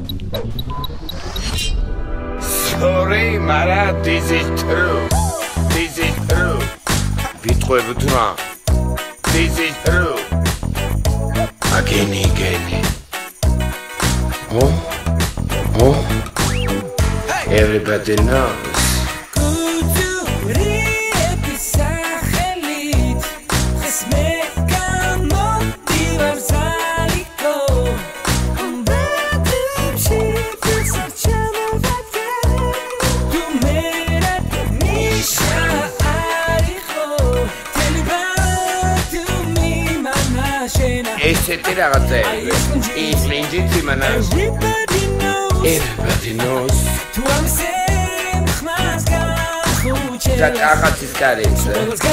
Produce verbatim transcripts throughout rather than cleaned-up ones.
Sorry, Mara, this is true. This is true. Bitcoin tuna. This is true. Again, again. Oh, oh. Everybody knows. ესეთი რაღაცები ის ლინჯიც იმანას everybody knows თუ ამ სემხმას გახუჩე და კახაცის კარიце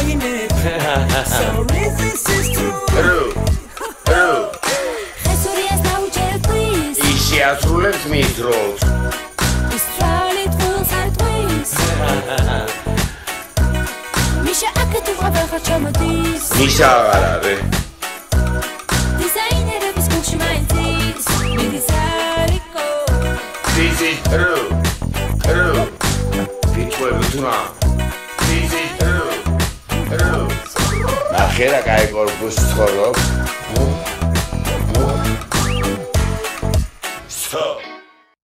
sorry this is true true ხესურიას დაუჭერ please ის შეასრულებს მის როლს ის ტრალით ვილს არ ტვის მიშა აკეთო აღარ ჩამოდის მიშა აღარ არის This is true, true. Bitcoin tuna. This is true, true. Nachher a kai corpus chorop.